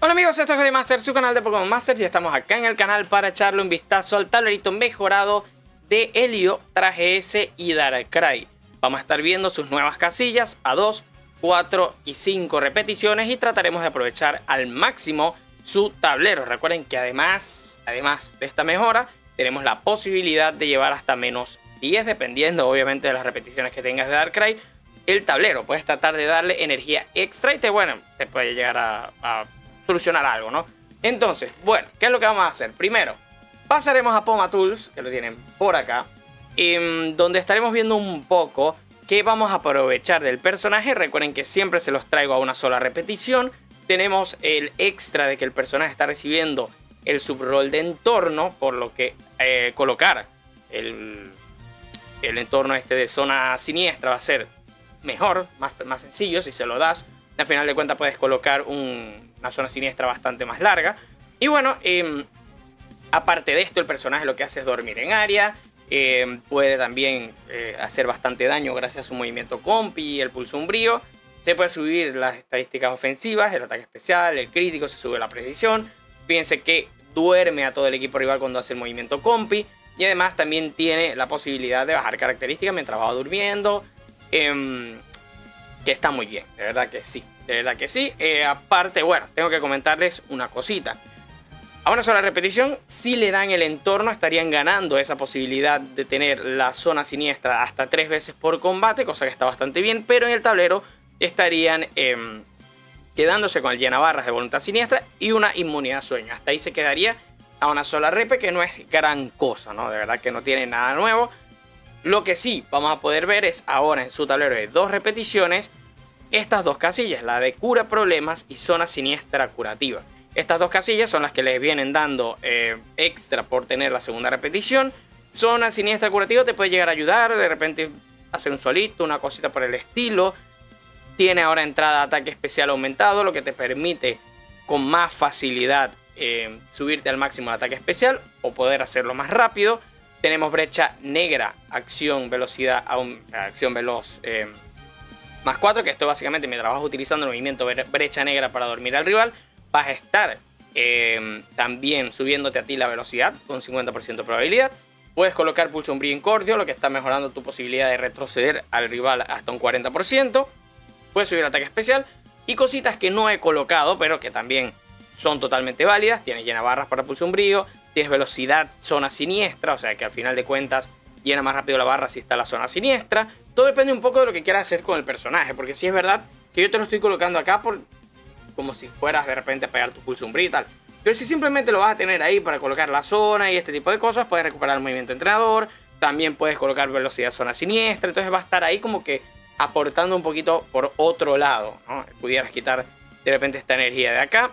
Hola amigos, esto es Codemaster, su canal de Pokémon Master, y estamos acá en el canal para echarle un vistazo al tablerito mejorado de Helio, Traje S y Darkrai. Vamos a estar viendo sus nuevas casillas a 2, 4 y 5 repeticiones y trataremos de aprovechar al máximo su tablero. Recuerden que además de esta mejora, tenemos la posibilidad de llevar hasta menos 10, dependiendo obviamente de las repeticiones que tengas de Darkrai. El tablero, puedes tratar de darle energía extra y te puede llegar a solucionar algo, ¿no? Entonces, bueno, ¿qué es lo que vamos a hacer? Primero, pasaremos a Poma Tools, que lo tienen por acá, donde estaremos viendo un poco qué vamos a aprovechar del personaje. Recuerden que siempre se los traigo a una sola repetición. Tenemos el extra de que el personaje está recibiendo el subroll de entorno, por lo que colocar el entorno este de zona siniestra va a ser mejor, más sencillo si se lo das. Al final de cuentas puedes colocar una zona siniestra bastante más larga. Y bueno, aparte de esto, el personaje lo que hace es dormir en área. Puede también hacer bastante daño gracias a su movimiento compi y el pulso umbrío. Se puede subir las estadísticas ofensivas, el ataque especial, el crítico, se sube la precisión. Fíjense que duerme a todo el equipo rival cuando hace el movimiento compi. Y además también tiene la posibilidad de bajar características mientras va durmiendo. Que está muy bien, de verdad que sí. De verdad que sí. Aparte, bueno, tengo que comentarles una cosita. A una sola repetición, si le dan el entorno, estarían ganando esa posibilidad de tener la zona siniestra hasta 3 veces por combate, cosa que está bastante bien. Pero en el tablero estarían quedándose con el llenabarras de voluntad siniestra y una inmunidad sueño. Hasta ahí se quedaría a una sola repe, que no es gran cosa, ¿no? De verdad que no tiene nada nuevo. Lo que sí vamos a poder ver es ahora en su tablero de 2 repeticiones estas dos casillas, la de cura problemas y zona siniestra curativa. Estas dos casillas son las que les vienen dando extra por tener la segunda repetición. Zona siniestra curativa te puede llegar a ayudar, de repente hacer un solito, una cosita por el estilo. Tiene ahora entrada ataque especial aumentado, lo que te permite con más facilidad subirte al máximo de ataque especial o poder hacerlo más rápido. Tenemos brecha negra, acción, velocidad, acción veloz más 4, que esto básicamente mientras vas utilizando el movimiento brecha negra para dormir al rival, vas a estar también subiéndote a ti la velocidad con 50% de probabilidad. Puedes colocar pulso umbrío incordio, lo que está mejorando tu posibilidad de retroceder al rival hasta un 40%. Puedes subir ataque especial y cositas que no he colocado, pero que también son totalmente válidas. Tienes llena barras para pulso umbrío, tienes velocidad zona siniestra, o sea que al final de cuentas llena más rápido la barra si está la zona siniestra. Todo depende un poco de lo que quieras hacer con el personaje, porque si es verdad que yo te lo estoy colocando acá como si fueras de repente a pegar tu pulso umbrío y tal. Pero si simplemente lo vas a tener ahí para colocar la zona y este tipo de cosas, puedes recuperar el movimiento entrenador, también puedes colocar velocidad zona siniestra, entonces va a estar ahí como que aportando un poquito por otro lado, ¿no? Pudieras quitar de repente esta energía de acá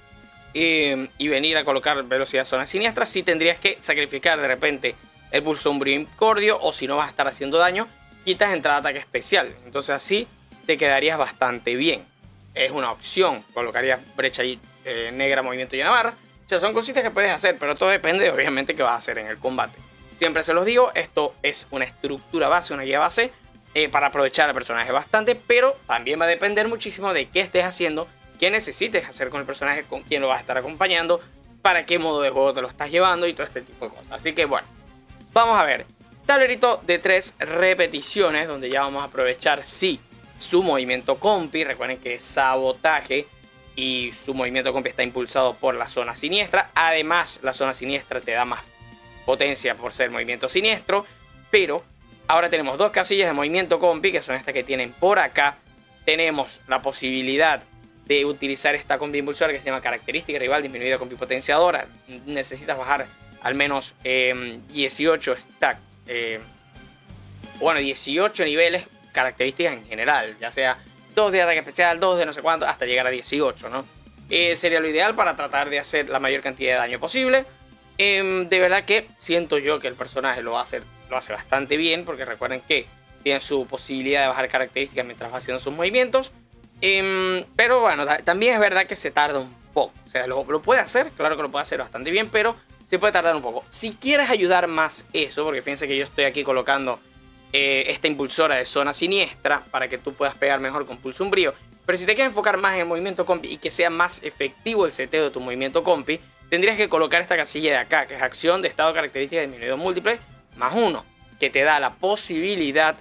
y venir a colocar velocidad zona siniestra. Si tendrías que sacrificar de repente el pulso umbrío incordio, o si no vas a estar haciendo daño, quitas entrada de ataque especial. Entonces así te quedarías bastante bien. Es una opción. Colocarías brecha negra, movimiento y navarra. O sea, son cositas que puedes hacer, pero todo depende obviamente qué vas a hacer en el combate. Siempre se los digo, esto es una estructura base, una guía base para aprovechar al personaje bastante, pero también va a depender muchísimo de qué estés haciendo, qué necesites hacer con el personaje, con quién lo vas a estar acompañando, para qué modo de juego te lo estás llevando y todo este tipo de cosas. Así que bueno, vamos a ver. Tablerito de 3 repeticiones, donde ya vamos a aprovechar su movimiento compi. Recuerden que sabotaje y su movimiento compi está impulsado por la zona siniestra. Además, la zona siniestra te da más potencia por ser movimiento siniestro. Pero ahora tenemos 2 casillas de movimiento compi, que son estas que tienen por acá. Tenemos la posibilidad de utilizar esta combi impulsora que se llama característica rival disminuida compi potenciadora. Necesitas bajar al menos 18 stacks. 18 niveles características en general, ya sea 2 de ataque especial, 2 de no sé cuánto, hasta llegar a 18, ¿no? Sería lo ideal para tratar de hacer la mayor cantidad de daño posible. De verdad que siento yo que el personaje lo hace bastante bien, porque recuerden que tiene su posibilidad de bajar características mientras va haciendo sus movimientos. Pero bueno, también es verdad que se tarda un poco. O sea, lo puede hacer, claro que lo puede hacer bastante bien, pero se puede tardar un poco. Si quieres ayudar más eso, porque fíjense que yo estoy aquí colocando esta impulsora de zona siniestra para que tú puedas pegar mejor con pulso umbrío Pero si te quieres enfocar más en el movimiento compi y que sea más efectivo el seteo de tu movimiento compi, tendrías que colocar esta casilla de acá, que es acción de estado de características disminuido múltiple más 1, que te da la posibilidad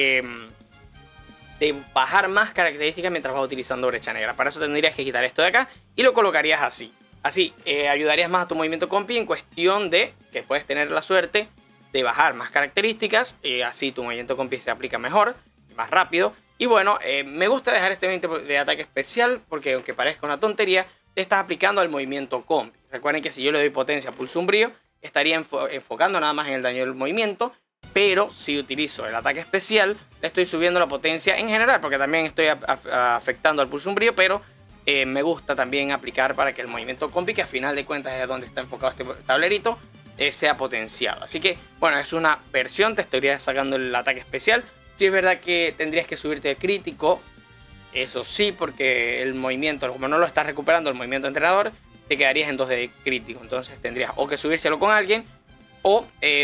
de bajar más características mientras vas utilizando brecha negra. Para eso tendrías que quitar esto de acá y lo colocarías así. Así ayudarías más a tu movimiento compi en cuestión de que puedes tener la suerte de bajar más características. Así tu movimiento compi se aplica mejor, más rápido. Y bueno, me gusta dejar este 20 de ataque especial porque aunque parezca una tontería, te estás aplicando al movimiento compi. Recuerden que si yo le doy potencia a pulso umbrío, estaría enfocando nada más en el daño del movimiento. Pero si utilizo el ataque especial, le estoy subiendo la potencia en general, porque también estoy afectando al pulso umbrío, pero me gusta también aplicar para que el movimiento compi, que a final de cuentas es donde está enfocado este tablerito, sea potenciado. Así que, bueno, es una versión, te estaría sacando el ataque especial. Sí es verdad que tendrías que subirte de crítico, eso sí, porque el movimiento, como no lo estás recuperando el movimiento entrenador, te quedarías en 2 de crítico. Entonces tendrías o que subírselo con alguien o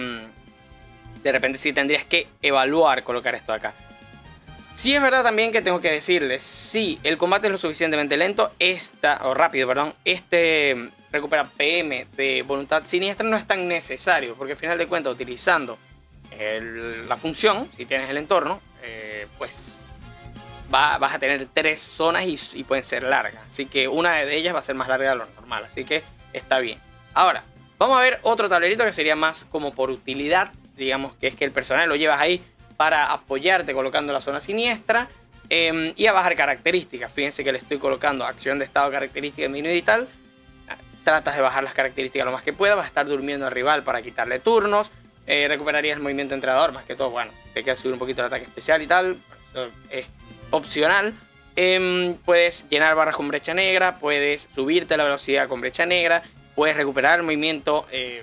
de repente sí tendrías que evaluar colocar esto acá. Sí es verdad también que tengo que decirles, si el combate es lo suficientemente lento, rápido, recupera PM de voluntad siniestra no es tan necesario, porque al final de cuentas utilizando la función, si tienes el entorno, pues vas a tener 3 zonas y pueden ser largas, así que una de ellas va a ser más larga de lo normal, así que está bien. Ahora, vamos a ver otro tablerito que sería más como por utilidad, digamos que es que el personaje lo llevas ahí para apoyarte colocando la zona siniestra y a bajar características. Fíjense que le estoy colocando acción de estado, característica disminuida y tal. Tratas de bajar las características lo más que puedas. Vas a estar durmiendo al rival para quitarle turnos. Recuperarías el movimiento entrenador, más que todo. Bueno, si te quieres subir un poquito el ataque especial y tal, eso es opcional. Puedes llenar barras con brecha negra. Puedes subirte la velocidad con brecha negra. Puedes recuperar el movimiento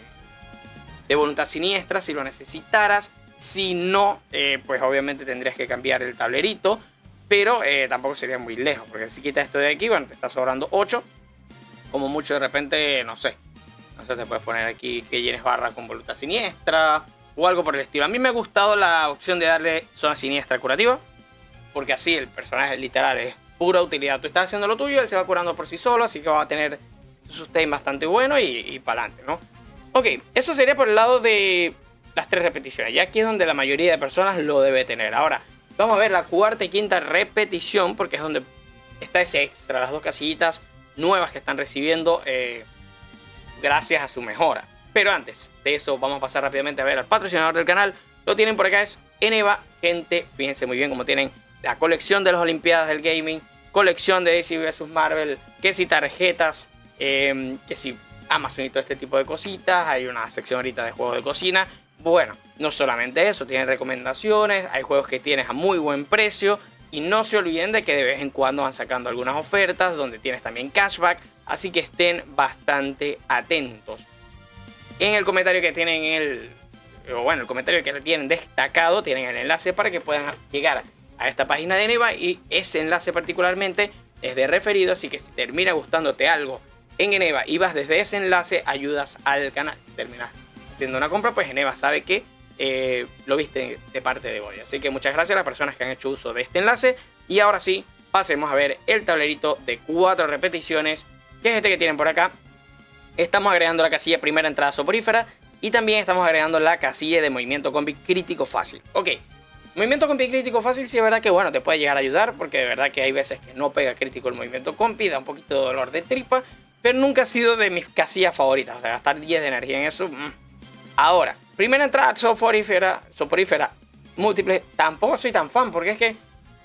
de voluntad siniestra si lo necesitaras. Si no, pues obviamente tendrías que cambiar el tablerito, pero tampoco sería muy lejos, porque si quitas esto de aquí, bueno, te está sobrando 8. Como mucho de repente, no sé, te puedes poner aquí que llenes barra con voluntad siniestra o algo por el estilo. A mí me ha gustado la opción de darle zona siniestra curativa, porque así el personaje literal es pura utilidad. Tú estás haciendo lo tuyo, él se va curando por sí solo, así que va a tener un sustain bastante bueno y para adelante, ¿no? Ok, eso sería por el lado de las 3 repeticiones. Ya aquí es donde la mayoría de personas lo debe tener. Ahora, vamos a ver la cuarta y quinta repetición, porque es donde está ese extra, las 2 casillitas nuevas que están recibiendo gracias a su mejora. Pero antes de eso, vamos a pasar rápidamente a ver al patrocinador del canal. Lo tienen por acá, es Eneba. Gente, fíjense muy bien cómo tienen la colección de las Olimpiadas del Gaming, colección de DC vs Marvel, que si tarjetas, que si Amazon y todo este tipo de cositas. Hay una sección ahorita de juegos de cocina. Bueno, no solamente eso, tienen recomendaciones, hay juegos que tienes a muy buen precio y no se olviden de que de vez en cuando van sacando algunas ofertas donde tienes también cashback, así que estén bastante atentos. En el comentario que tienen el comentario que tienen destacado, tienen el enlace para que puedan llegar a esta página de Eneba y ese enlace particularmente es de referido, así que si termina gustándote algo en Eneba y vas desde ese enlace, ayudas al canal. Terminas haciendo una compra, pues Eneba sabe que lo viste de parte de Goya. Así que muchas gracias a las personas que han hecho uso de este enlace. Y ahora sí, pasemos a ver el tablerito de 4 repeticiones, que es este que tienen por acá. Estamos agregando la casilla primera entrada soporífera y también estamos agregando la casilla de movimiento combi crítico fácil. Ok, movimiento compi crítico fácil sí es verdad que bueno, te puede llegar a ayudar, porque de verdad que hay veces que no pega crítico el movimiento compi, da un poquito de dolor de tripa, pero nunca ha sido de mis casillas favoritas. O sea, gastar 10 de energía en eso. Ahora, primera entrada soporífera múltiple, tampoco soy tan fan, porque es que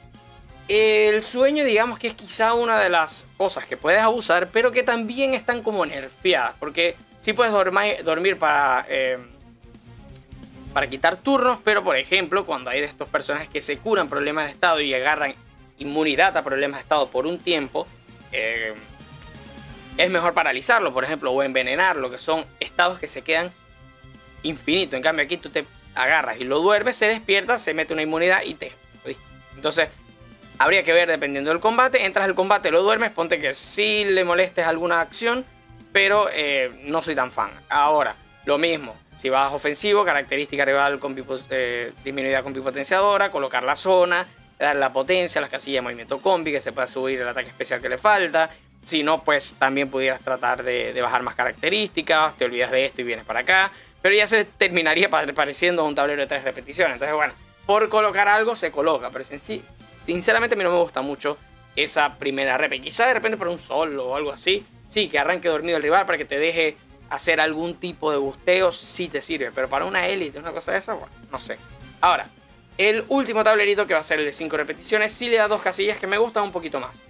el sueño, digamos que es quizá una de las cosas que puedes abusar, pero que también están como nerfeadas, porque sí puedes dormir para quitar turnos, pero por ejemplo, cuando hay de estos personajes que se curan problemas de estado y agarran inmunidad a problemas de estado por un tiempo, es mejor paralizarlo, por ejemplo, o envenenarlo, que son estados que se quedan infinito. En cambio aquí tú te agarras y lo duermes, se despierta, se mete una inmunidad y te... Entonces habría que ver dependiendo del combate. Entras al combate, lo duermes, ponte que sí le molestes alguna acción, pero no soy tan fan. Ahora, lo mismo, si vas ofensivo, característica rival con disminuida con potenciadora, colocar la zona, dar la potencia, las casillas de movimiento combi, que se pueda subir el ataque especial que le falta. Si no, pues también pudieras tratar de bajar más características, te olvidas de esto y vienes para acá. Pero ya se terminaría pareciendo un tablero de 3 repeticiones. Entonces, bueno, por colocar algo se coloca. Pero en sí, sinceramente a mí no me gusta mucho esa primera rep. Quizá de repente por un solo o algo así, sí, que arranque dormido el rival para que te deje hacer algún tipo de busteo, sí te sirve. Pero para una élite, una cosa de esa, bueno, no sé. Ahora, el último tablerito, que va a ser el de 5 repeticiones, sí le da 2 casillas que me gustan un poquito más.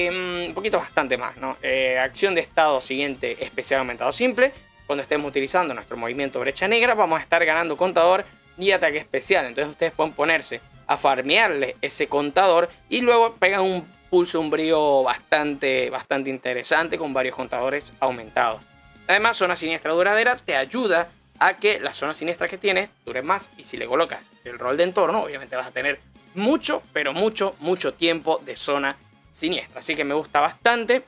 Un poquito bastante más, ¿no? Acción de estado siguiente especial aumentado simple. Cuando estemos utilizando nuestro movimiento brecha negra, vamos a estar ganando contador y ataque especial. Entonces ustedes pueden ponerse a farmearle ese contador y luego pegan un pulso umbrío bastante interesante con varios contadores aumentados. Además, zona siniestra duradera te ayuda a que las zonas siniestras que tienes duren más. Y si le colocas el rol de entorno, obviamente vas a tener mucho, pero mucho tiempo de zona siniestra. Así que me gusta bastante.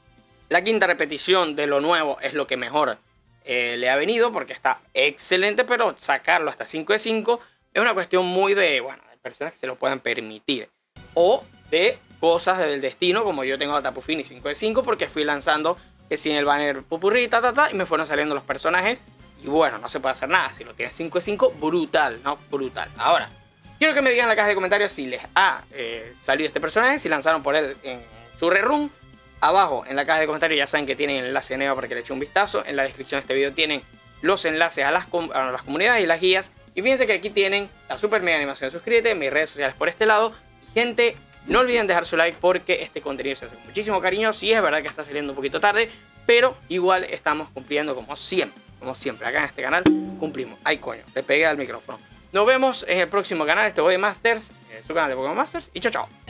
La quinta repetición de lo nuevo es lo que mejor le ha venido, porque está excelente, pero sacarlo hasta 5 de 5 es una cuestión muy de personas que se lo puedan permitir, o de cosas del destino, como yo tengo a Tapu Fini 5 de 5 porque fui lanzando que sin el banner pupurrí, y me fueron saliendo los personajes, y bueno, no se puede hacer nada. Si lo tienes 5 de 5, brutal, ¿no? Brutal. Ahora, quiero que me digan en la caja de comentarios si les ha salido este personaje, si lanzaron por él en su rerun. Abajo en la caja de comentarios ya saben que tienen el enlace de Neva para que le echen un vistazo. En la descripción de este video tienen los enlaces a las comunidades y las guías. Y fíjense que aquí tienen la super mega animación de suscríbete, mis redes sociales por este lado. Y gente, no olviden dejar su like porque este contenido se hace con muchísimo cariño. Sí es verdad que está saliendo un poquito tarde, pero igual estamos cumpliendo como siempre. Como siempre, acá en este canal cumplimos. Ay, coño, le pegué al micrófono. Nos vemos en el próximo canal. Este es Masters, su canal de Pokémon Masters. Y chao, chao.